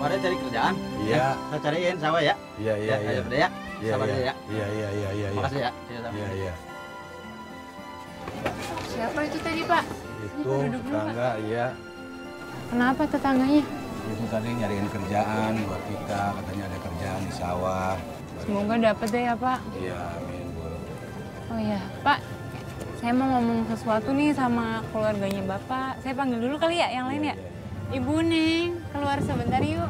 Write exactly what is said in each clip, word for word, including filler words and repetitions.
Kemarin cari kerjaan? Iya. Saya cariin sama ya? Iya, iya, iya. Ayo, ya. Sabar iya. ya. Iya, iya, iya, iya. Makasih ya. Iya, iya. Siapa itu tadi, Pak? Itu tetangga, iya. Kenapa tetangganya? Itu tadi nyariin kerjaan buat kita, katanya ada kerjaan di sawah. Semoga dapet deh ya, Pak. Iya, amin, Bu. Oh iya, Pak. Saya mau ngomong sesuatu nih sama keluarganya Bapak. Saya panggil dulu kali ya yang lain ya? Ibu Ning, keluar sebentar yuk.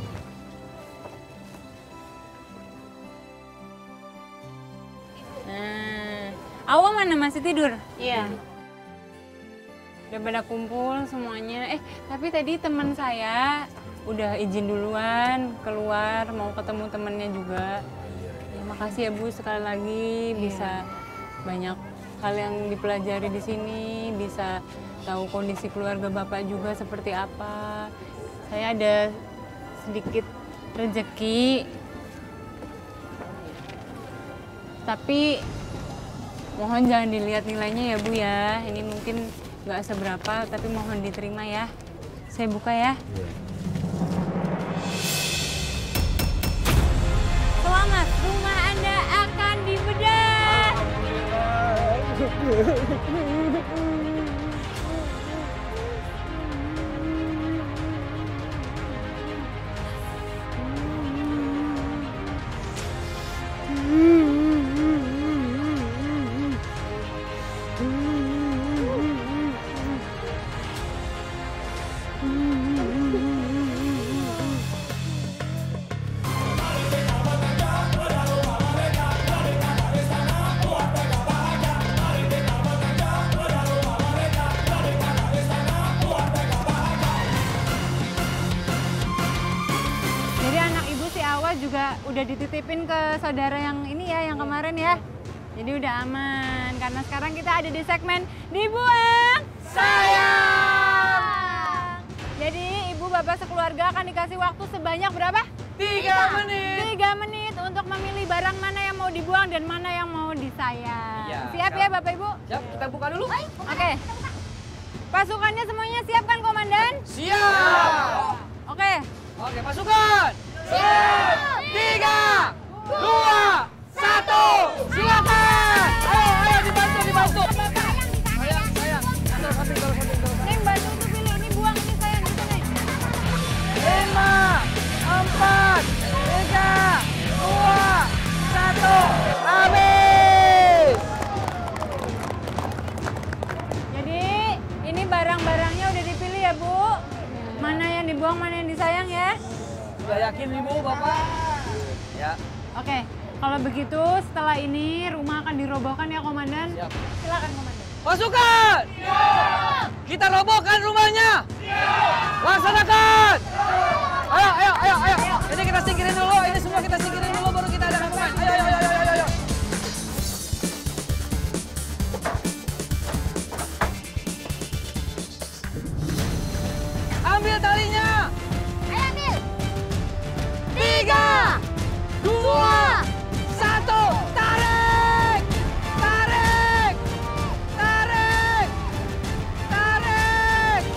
Nah, Awa mana masih tidur? Iya. Udah pada kumpul semuanya. Eh, tapi tadi teman saya udah izin duluan keluar mau ketemu temennya juga. Ya, makasih ya Bu sekali lagi bisa banyak hal yang dipelajari di sini, bisa tahu kondisi keluarga Bapak juga seperti apa. Saya ada sedikit rezeki, tapi mohon jangan dilihat nilainya ya Bu ya. Ini mungkin nggak seberapa, tapi mohon diterima ya. Saya buka ya. Selamat, rumah Anda akan dibedah. Juga udah dititipin ke saudara yang ini ya, yang kemarin ya. Jadi udah aman, karena sekarang kita ada di segmen Dibuang Sayang. Jadi ibu bapak sekeluarga akan dikasih waktu sebanyak berapa? Tiga menit. Tiga menit untuk memilih barang mana yang mau dibuang dan mana yang mau disayang. Ya, siap siap. ya Bapak Ibu? Siap, kita buka dulu. Oke. Okay. Pasukannya semuanya siap kan Komandan? Siap. Oke. Okay. Oke, pasukan. Siap! Tiga, dua, satu, silakan! Ayo, ayo dibantu, dibantu. Sayang, sayang. Antar samping, antar samping, antar samping. Neng bantu tuh pilih, ini buang ini sayang gitu Neng. Lima, empat, tiga, dua, satu, habis! Jadi ini barang-barangnya udah dipilih ya Bu? Mana yang dibuang, mana yang disayang ya? Sudah yakin Ibu, Bapak? Ya. Oke, kalau begitu setelah ini rumah akan dirobohkan ya Komandan. Siap. Silakan Komandan. Pasukan! Siap! Kita robohkan rumahnya! Siap! Laksanakan! Ayo, ayo, ayo, ayo! Ini kita singkirin dulu, ini semua kita singkirin dulu, baru kita adakan pemain. Ayo, ayo, ayo, ayo, ayo! Ambil talinya! Tiga, dua, satu, tarik, tarik, tarik, tarik.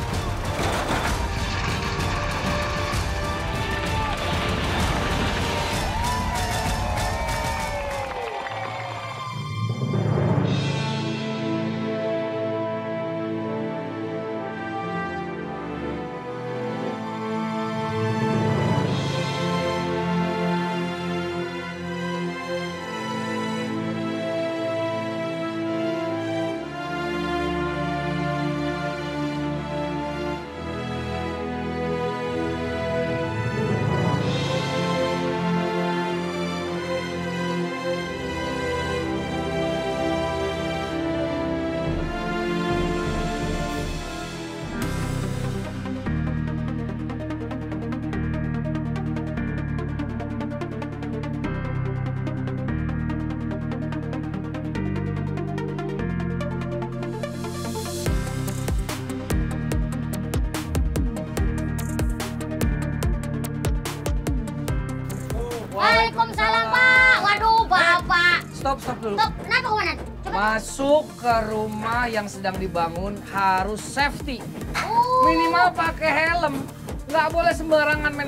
Waalaikumsalam Pak. Waduh Bapak. Stop, stop dulu. Stop. Kenapa Komandan? Coba. Masuk ke rumah yang sedang dibangun harus safety. Oh. Minimal pakai helm. Nggak boleh sembarangan main masuk.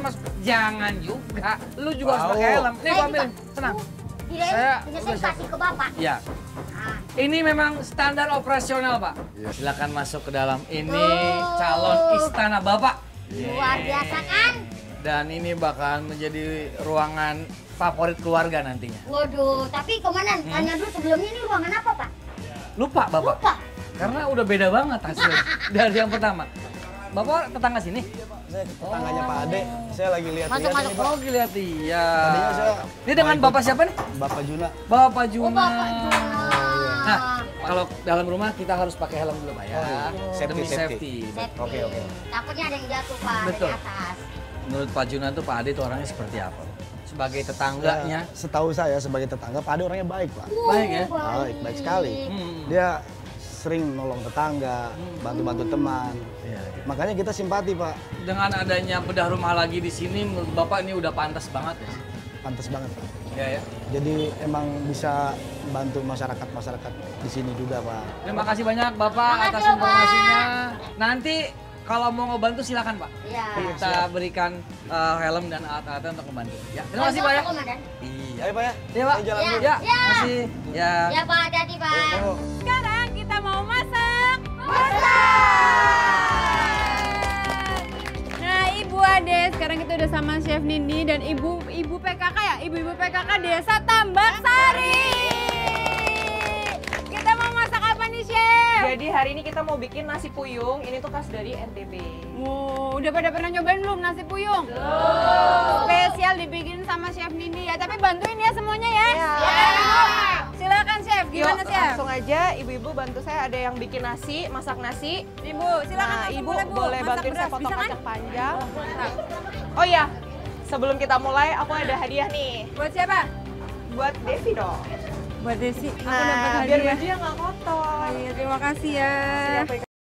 Jangan juga. Lu juga harus Mau. pakai helm. Nih Saya gua ambilin. juga. Tenang. Kirain Saya- punya saya kasih ke bapak. Ya. Ah, Ini memang standar operasional, Pak. Iya. Silakan masuk ke dalam. Ini Tuh. calon istana Bapak. luar biasa kan? Dan ini bakal menjadi ruangan favorit keluarga nantinya. Waduh, tapi komandan, Hmm? tanya dulu sebelumnya ini ruangan apa, Pak? Lupa, Bapak. Lupa. Karena udah beda banget hasilnya dari yang pertama. Bapak tetangga sini? Saya ke tetangganya Pak Ade, saya lagi lihat Masuk, lihat masuk. ini Pak. Oh, lihat iya. Tadinya saya Ini dengan mau Bapak ikut siapa nih? Bapak Juna. Bapak Oh, Juna. Bapak Juna. Nah, kalau dalam rumah kita harus pakai helm dulu, Pak ya. Oh, iya. Safety, Demi safety. safety. Safety. Oke, oke. Takutnya ada yang jatuh, Pak, Betul. dari atas. Menurut Pak Juna tuh Pak Ade tuh orangnya seperti apa? Sebagai tetangganya. Ya, setahu saya sebagai tetangga Pak Ade orangnya baik Pak. Baik ya? Baik, baik sekali. Hmm. Dia sering nolong tetangga, bantu-bantu teman. Iya, iya. Makanya kita simpati Pak. Dengan adanya bedah rumah lagi di sini, menurut Bapak ini udah pantas banget ya? Pantas banget Pak. Ya, ya. Jadi emang bisa bantu masyarakat-masyarakat di sini juga Pak. Terima kasih banyak Bapak Makasih, atas Bapak. informasinya. Nanti kalau mau ngebantu silakan Pak. Iya. Kita berikan uh, helm dan alat-alatnya untuk membantu. Ya, terima kasih Pak ya. Komandan. Iya. Ayo Pak ya. Iya Pak. Saya jalan Ya. dulu. Ya, Ya. makasih. Ya. Ya, Pak, hati-hati, Pak. Ayo. Sekarang kita mau masak. Nah, Ibu Ade, sekarang kita udah sama Chef Nindi dan Ibu Ibu P K K ya, Ibu-ibu P K K Desa Tambak Sari. Kita mau masak apa nih, Chef? Jadi hari ini kita mau bikin nasi puyung, ini tuh khas dari N T B. Wow, udah pada pernah nyobain belum nasi puyung? Belum. Spesial dibikin sama Chef Nindi ya, tapi bantuin ya semuanya ya. Iya. Silakan Chef, gimana Yuk, Chef? langsung aja ibu-ibu bantu saya, ada yang bikin nasi, masak nasi. Ibu, silakan Nah, langsung ibu mulai, Bu. boleh Masak bantuin saya beras, potong bisa kan? kacang panjang. Mantap. Oh iya, sebelum kita mulai aku ada hadiah nih Buat siapa? buat Devi dong. Buat Desi. Aku dapat Nah, biar hadiah. bajunya nggak kotor. Iya, terima kasih ya. Siap,